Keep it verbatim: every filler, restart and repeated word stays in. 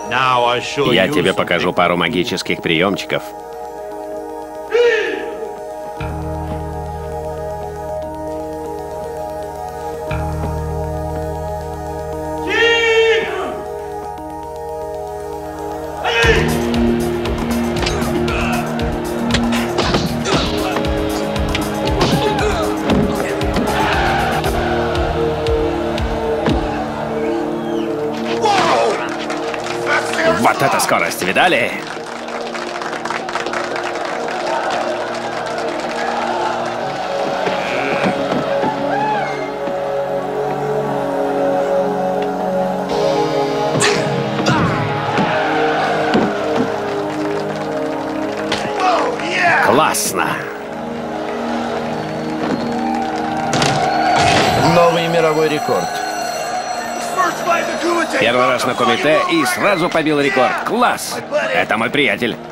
Я тебе покажу пару магических приемчиков. Вот это скорость, видали? Классно! Новый мировой рекорд. Первый раз на Кумите и сразу побил рекорд. Класс! Это мой приятель.